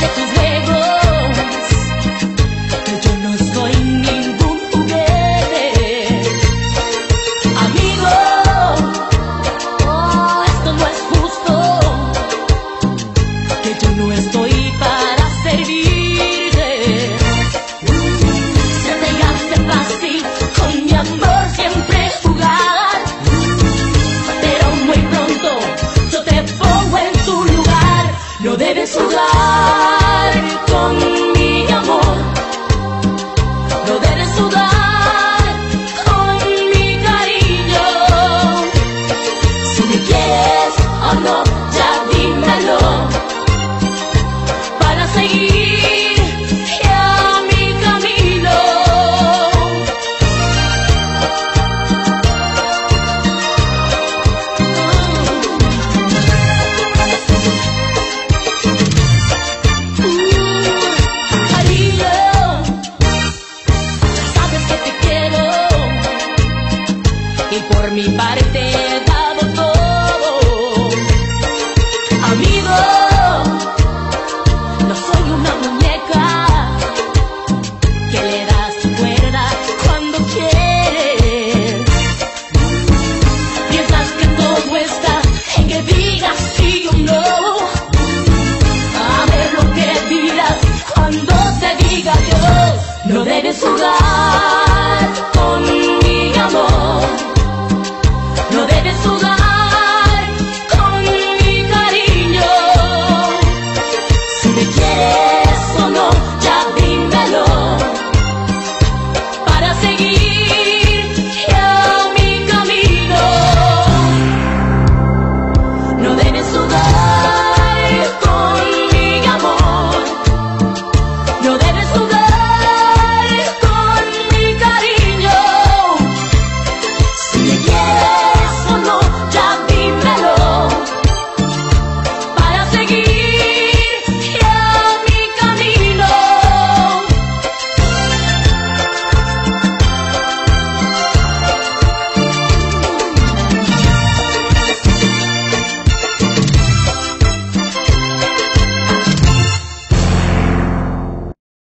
de tus juegos, que yo no soy ningún juguete. Amigo, oh, esto no es justo, que yo no estoy para servirte. Ya te hace fácil con mi amor siempre jugar, pero muy pronto yo te pongo en tu lugar. No debes jugar con mi amor, no debes jugar con mi cariño. Si me quieres o no, ya dímelo, para seguir ya mi camino. Cariño, ya sabes que te quiero, y por mi parte he dado todo. Amigo, no soy una muñeca que le das cuerda cuando quieres. Piensas que todo está en que digas sí o no. A ver lo que dirás cuando te diga yo. No debes jugar